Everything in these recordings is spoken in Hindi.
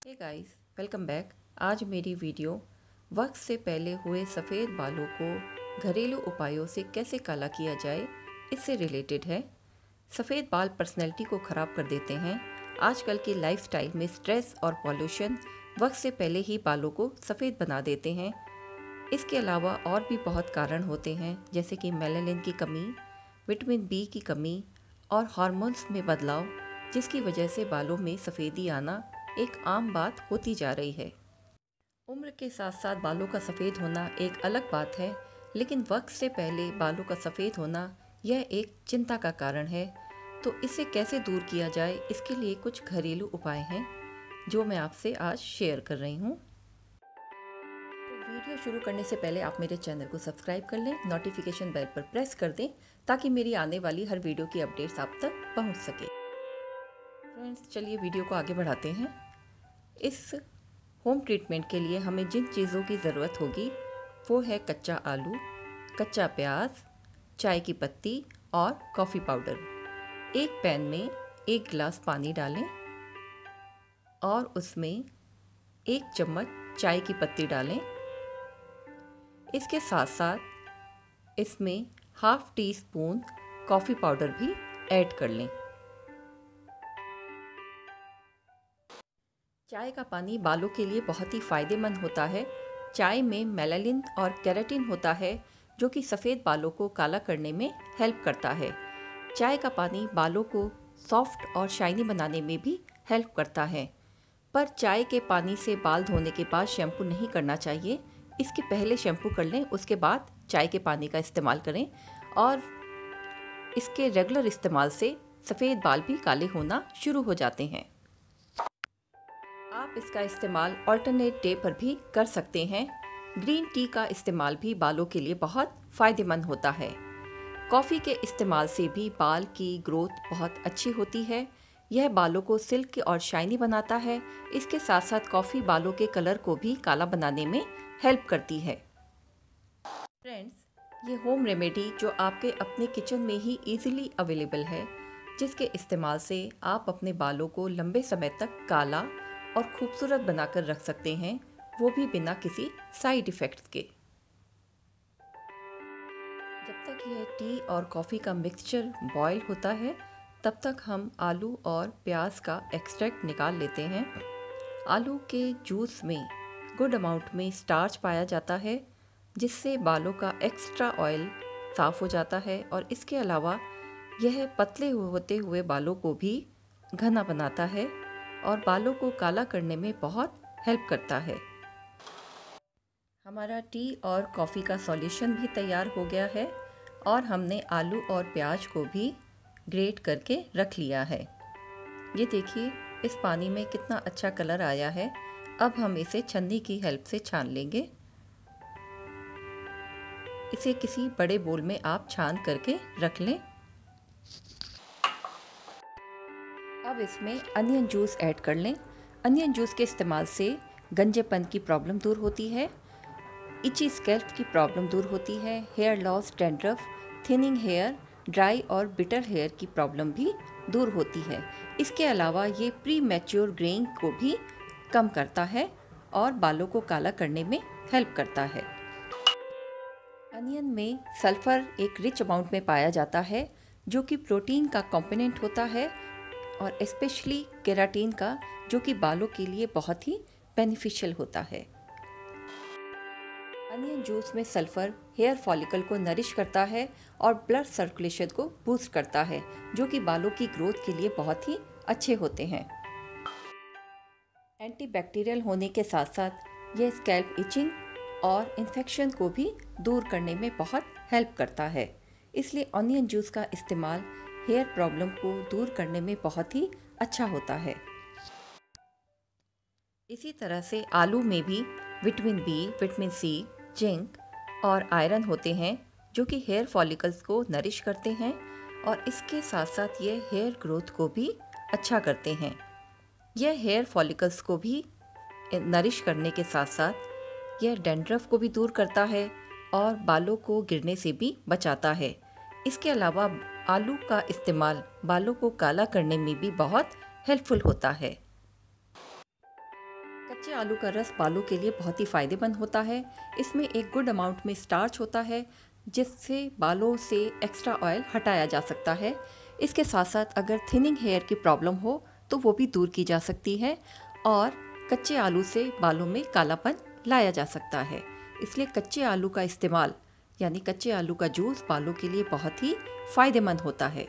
Hey guys, welcome back. आज मेरी वीडियो वक्त से पहले हुए सफ़ेद बालों को घरेलू उपायों से कैसे काला किया जाए इससे रिलेटेड है। सफ़ेद बाल पर्सनैलिटी को ख़राब कर देते हैं। आजकल की लाइफस्टाइल में स्ट्रेस और पॉल्यूशन वक्त से पहले ही बालों को सफ़ेद बना देते हैं। इसके अलावा और भी बहुत कारण होते हैं, जैसे कि मेलानिन की कमी, विटामिन बी की कमी और हार्मोन्स में बदलाव, जिसकी वजह से बालों में सफ़ेदी आना एक आम बात होती जा रही है। उम्र के साथ साथ बालों का सफ़ेद होना एक अलग बात है, लेकिन वक्त से पहले बालों का सफ़ेद होना यह एक चिंता का कारण है। तो इसे कैसे दूर किया जाए, इसके लिए कुछ घरेलू उपाय हैं जो मैं आपसे आज शेयर कर रही हूँ। तो वीडियो शुरू करने से पहले आप मेरे चैनल को सब्सक्राइब कर लें, नोटिफिकेशन बेल पर प्रेस कर दें ताकि मेरी आने वाली हर वीडियो की अपडेट्स आप तक पहुँच सके। फ्रेंड्स, चलिए वीडियो को आगे बढ़ाते हैं। इस होम ट्रीटमेंट के लिए हमें जिन चीज़ों की ज़रूरत होगी वो है कच्चा आलू, कच्चा प्याज, चाय की पत्ती और कॉफ़ी पाउडर। एक पैन में 1 गिलास पानी डालें और उसमें 1 चम्मच चाय की पत्ती डालें। इसके साथ साथ इसमें half teaspoon coffee powder भी ऐड कर लें। चाय का पानी बालों के लिए बहुत ही फ़ायदेमंद होता है। चाय में मेलानिन और केराटिन होता है जो कि सफ़ेद बालों को काला करने में हेल्प करता है। चाय का पानी बालों को सॉफ्ट और शाइनी बनाने में भी हेल्प करता है। पर चाय के पानी से बाल धोने के बाद शैम्पू नहीं करना चाहिए। इसके पहले शैम्पू कर लें, उसके बाद चाय के पानी का इस्तेमाल करें और इसके रेगुलर इस्तेमाल से सफ़ेद बाल भी काले होना शुरू हो जाते हैं। आप इसका इस्तेमाल ऑल्टरनेट डे पर भी कर सकते हैं। ग्रीन टी का इस्तेमाल भी बालों के लिए बहुत फ़ायदेमंद होता है। कॉफ़ी के इस्तेमाल से भी बाल की ग्रोथ बहुत अच्छी होती है। यह बालों को सिल्क और शाइनी बनाता है। इसके साथ साथ कॉफ़ी बालों के कलर को भी काला बनाने में हेल्प करती है। फ्रेंड्स, ये होम रेमेडी जो आपके अपने किचन में ही इजीली अवेलेबल है, जिसके इस्तेमाल से आप अपने बालों को लंबे समय तक काला और खूबसूरत बनाकर रख सकते हैं, वो भी बिना किसी साइड इफ़ेक्ट्स के। जब तक यह टी और कॉफ़ी का मिक्सचर बॉयल होता है, तब तक हम आलू और प्याज का एक्सट्रैक्ट निकाल लेते हैं। आलू के जूस में गुड अमाउंट में स्टार्च पाया जाता है, जिससे बालों का एक्स्ट्रा ऑयल साफ़ हो जाता है और इसके अलावा यह पतले होते हुए बालों को भी घना बनाता है और बालों को काला करने में बहुत हेल्प करता है। हमारा टी और कॉफ़ी का सॉल्यूशन भी तैयार हो गया है और हमने आलू और प्याज को भी ग्रेट करके रख लिया है। ये देखिए, इस पानी में कितना अच्छा कलर आया है। अब हम इसे छन्नी की हेल्प से छान लेंगे। इसे किसी बड़े बोल में आप छान करके रख लें। अब इसमें अनियन जूस ऐड कर लें। अनियन जूस के इस्तेमाल से गंजेपन की प्रॉब्लम दूर होती है, इची स्कैल्प की प्रॉब्लम दूर होती है, hair loss, dandruff, thinning hair, dry और बिटर हेयर की प्रॉब्लम भी दूर होती है। इसके अलावा ये प्री मैच्योर ग्रेइंग को भी कम करता है और बालों को काला करने में हेल्प करता है। अनियन में सल्फ़र एक रिच अमाउंट में पाया जाता है, जो कि प्रोटीन का कंपोनेंट होता है और स्पेशली केराटिन का, जो कि बालों के लिए बहुत ही बेनिफिशियल होता है। अनियन जूस में सल्फ़र हेयर फॉलिकल को नरिश करता है और ब्लड सर्कुलेशन को बूस्ट करता है, जो कि बालों की ग्रोथ के लिए बहुत ही अच्छे होते हैं। एंटीबैक्टीरियल होने के साथ साथ यह स्कैल्प इचिंग और इन्फेक्शन को भी दूर करने में बहुत हेल्प करता है। इसलिए ऑनियन जूस का इस्तेमाल हेयर प्रॉब्लम को दूर करने में बहुत ही अच्छा होता है। इसी तरह से आलू में भी vitamin B, vitamin C, zinc और आयरन होते हैं, जो कि हेयर फॉलिकल्स को नरिश करते हैं और इसके साथ साथ ये हेयर ग्रोथ को भी अच्छा करते हैं। यह हेयर फॉलिकल्स को भी नरिश करने के साथ साथ यह डैंड्रफ को भी दूर करता है और बालों को गिरने से भी बचाता है। इसके अलावा आलू का इस्तेमाल बालों को काला करने में भी बहुत हेल्पफुल होता है। कच्चे आलू का रस बालों के लिए बहुत ही फ़ायदेमंद होता है। इसमें एक गुड अमाउंट में स्टार्च होता है जिससे बालों से एक्स्ट्रा ऑयल हटाया जा सकता है। इसके साथ साथ अगर थिनिंग हेयर की प्रॉब्लम हो तो वो भी दूर की जा सकती है और कच्चे आलू से बालों में कालापन लाया जा सकता है। इसलिए कच्चे आलू का इस्तेमाल यानी कच्चे आलू का जूस बालों के लिए बहुत ही फ़ायदेमंद होता है।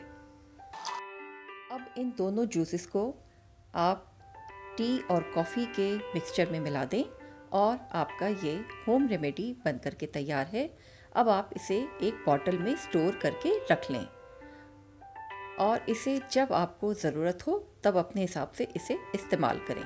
अब इन दोनों जूसेस को आप टी और कॉफ़ी के मिक्सचर में मिला दें और आपका ये होम रेमेडी बन करके तैयार है। अब आप इसे एक बॉटल में स्टोर करके रख लें और इसे जब आपको ज़रूरत हो तब अपने हिसाब से इसे इस्तेमाल करें।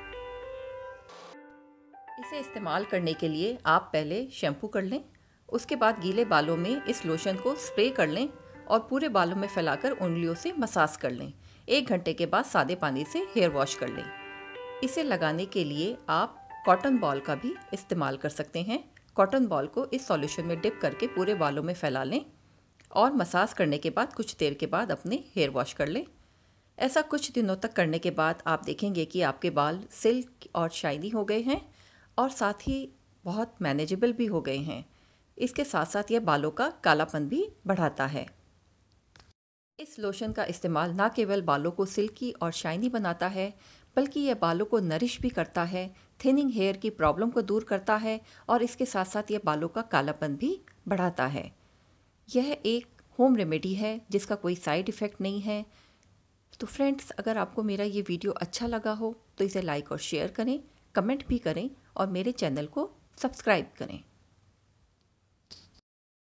इसे इस्तेमाल करने के लिए आप पहले शैम्पू कर लें, उसके बाद गीले बालों में इस लोशन को स्प्रे कर लें और पूरे बालों में फैलाकर उंगलियों से मसाज कर लें। 1 घंटे के बाद सादे पानी से हेयर वॉश कर लें। इसे लगाने के लिए आप कॉटन बॉल का भी इस्तेमाल कर सकते हैं। कॉटन बॉल को इस सॉल्यूशन में डिप करके पूरे बालों में फैला लें और मसाज करने के बाद कुछ देर के बाद अपने हेयर वॉश कर लें। ऐसा कुछ दिनों तक करने के बाद आप देखेंगे कि आपके बाल सिल्क और शाइनी हो गए हैं और साथ ही बहुत मैनेजेबल भी हो गए हैं। इसके साथ साथ यह बालों का कालापन भी बढ़ाता है। इस लोशन का इस्तेमाल न केवल बालों को सिल्की और शाइनी बनाता है बल्कि यह बालों को नरिश भी करता है, थिनिंग हेयर की प्रॉब्लम को दूर करता है और इसके साथ साथ यह बालों का कालापन भी बढ़ाता है। यह एक होम रेमेडी है जिसका कोई साइड इफ़ेक्ट नहीं है। तो फ्रेंड्स, अगर आपको मेरा ये वीडियो अच्छा लगा हो तो इसे लाइक और शेयर करें, कमेंट भी करें और मेरे चैनल को सब्सक्राइब करें।